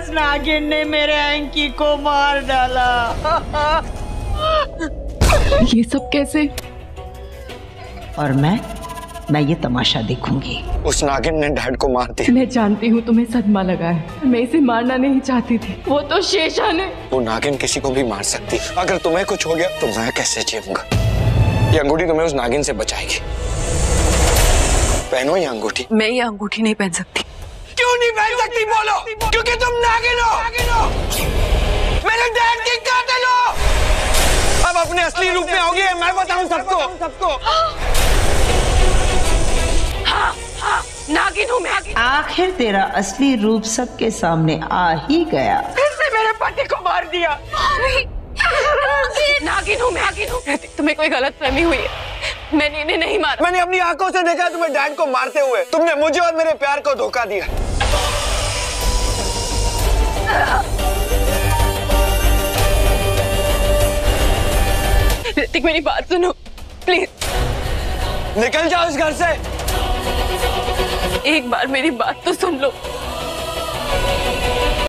नागिन ने मेरे अंकी को मार डाला। ये सब कैसे? और मैं ये तमाशा देखूंगी। उस नागिन ने डैड को मार दिया। मैं जानती हूँ तुम्हें सदमा लगा है, मैं इसे मारना नहीं चाहती थी। वो तो शेषान है। वो नागिन किसी को भी मार सकती। अगर तुम्हें कुछ हो गया तो मैं कैसे जीऊंगा? ये अंगूठी तुम्हें उस नागिन से बचाएगी। पहनो ये अंगूठी। मैं ये अंगूठी नहीं पहन सकती। क्यों नहीं पहन सकती बोलो? क्योंकि तुम नागिन हो, मेरे डैड की कातिल हो। अब अपने असली रूप में आओगी, मैं बताऊं सबको। नागिन हूँ मैं। आखिर तेरा असली रूप सबके सामने आ ही गया। फिर से मेरे पति को मार दिया। नागिन हूँ मैं। तुम्हें कोई गलतफहमी हुई है, मैंने इन्हें नहीं मारा। मैंने अपनी आंखों से देखा तुम्हें डैड को मारते हुए। तुमने मुझे और मेरे प्यार को धोखा दिया। ऋतिक मेरी बात सुनो प्लीज। निकल जाओ इस घर से। एक बार मेरी बात तो सुन लो।